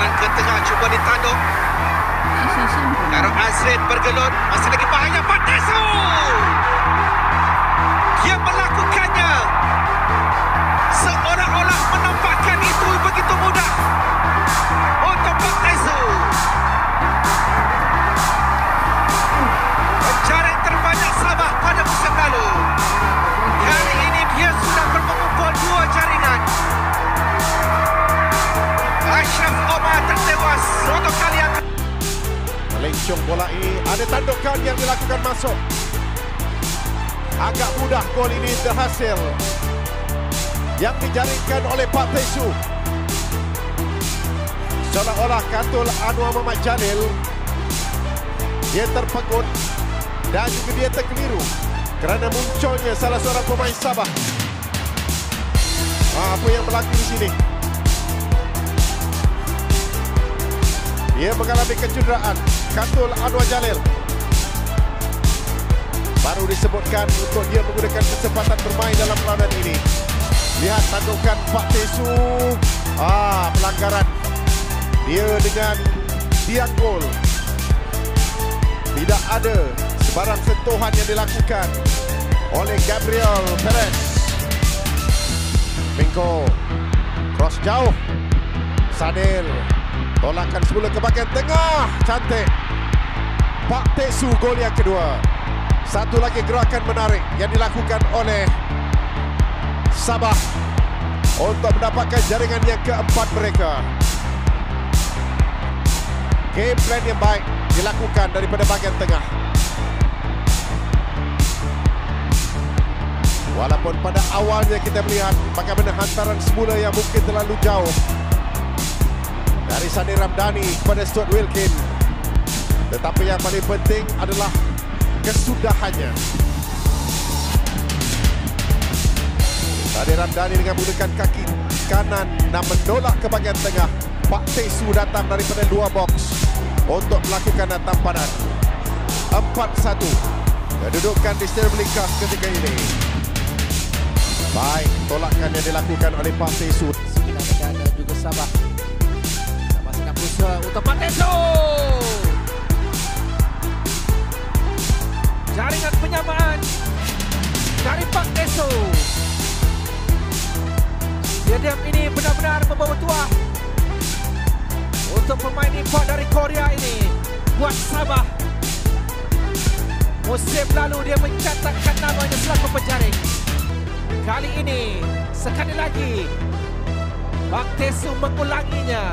Umpan ke tengah, cuba ditanduk. Darul Azrin bergelut, masih lagi bahaya. Patesu! Dia melakukannya. Seolah-olah menampakkan itu begitu mudah untuk Patesu. Penjaring terbanyak Sabah pada musim lalu. Hari ini dia sudah mengumpul 2 jaringan. Ashraf Omar tertewas untuk kali yang melencong bola ini, ada tandukan yang dilakukan masuk. Agak mudah gol ini berhasil yang dijaringkan oleh Patesu. Seolah-olah Katul Anwar Muhammad Jalil dia terpegut dan juga dia terkeliru kerana munculnya salah seorang pemain Sabah. Apa yang berlaku di sini? Dia mengalami kecederaan. Katul Anwar Jalil baru disebutkan untuk dia menggunakan kesempatan bermain dalam perlawanan ini. Lihat tandukan Patesu. Pelanggaran dia dengan tiang gol. Tidak ada sebarang sentuhan yang dilakukan oleh Gabriel Perez. Mingko cross jauh. Sadil tolakan semula ke bahagian tengah. Cantik. Patesu gol yang kedua. Satu lagi gerakan menarik yang dilakukan oleh Sabah untuk mendapatkan jaringan yang keempat mereka. Game plan yang baik dilakukan daripada bahagian tengah. Walaupun pada awalnya kita melihat bagaimana hantaran semula yang mungkin terlalu jauh dari Sani Ramdhani kepada Stuart Wilkin, tetapi yang paling penting adalah kesudahannya. Sani Ramdhani dengan menggunakan kaki kanan dan menolak ke bahagian tengah. Patesu datang daripada luar box untuk melakukan tampanan. 4-1 kedudukan di Stadium Lingkas ketika ini. Baik tolakan yang dilakukan oleh Patesu. Dan juga Sabah sedang berusaha untuk Patesu. Jaringan penyamaan dari Patesu. Stadium ini benar-benar membawa tuah untuk pemain import dari Korea ini. Buat Sabah, musim lalu dia mencatatkan namanya selaku penjaring. Kali ini, sekali lagi, Patesu mengulanginya.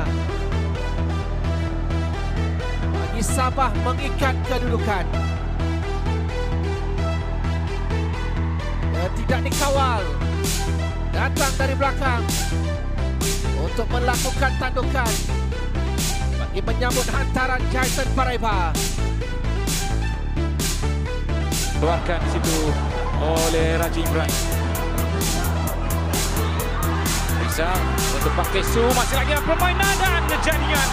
Bagi Sabah mengikat kedudukan. Dia tidak dikawal. Datang dari belakang untuk melakukan tandukan bagi menyambut hantaran Jason Paraiba. Keluarkan di situ oleh Raji Imran. Bisa untuk Patesu, masih lagi permainan dan jaringan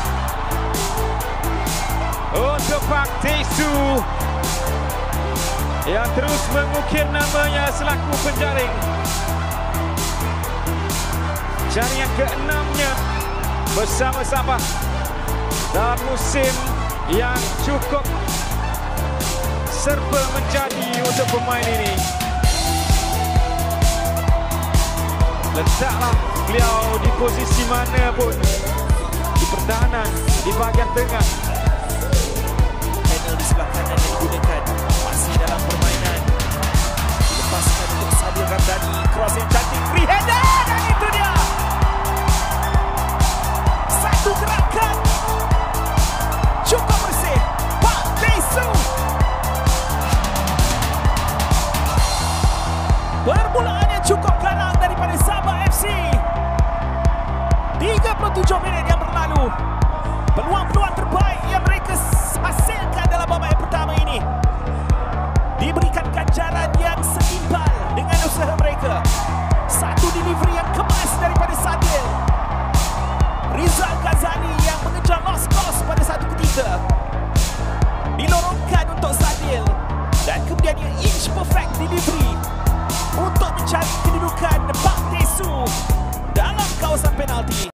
untuk Patesu yang terus mengukir namanya selaku penjaring. Jaringan ke-6-nya bersama Sabah dalam musim yang cukup serba menjadi untuk pemain ini. Letaklah beliau di posisi mana pun di pertahanan, di bahagian tengah. Panel di sebelah kanan yang digunakan masih dalam permainan. Dilepaskan untuk Sadil Ramdhani. Cross yang cantik, free header, dan itu dia. Satu gerakan cukup bersih. Patesu. Permulaan yang cukup garang daripada Sabah FC. 37 minit yang berlalu. Peluang-peluang terbaik yang mereka hasilkan dalam babak yang pertama ini diberikan ganjaran yang setimpal dengan usaha mereka. Satu delivery yang kemas daripada Sadil. Rizal Ghazali yang mengejar lost cost pada satu ketika. Dilorongkan untuk Sadil. Dan kemudian dia inch perfect delivery untuk mencari kedudukan Patesu dalam kawasan penalti.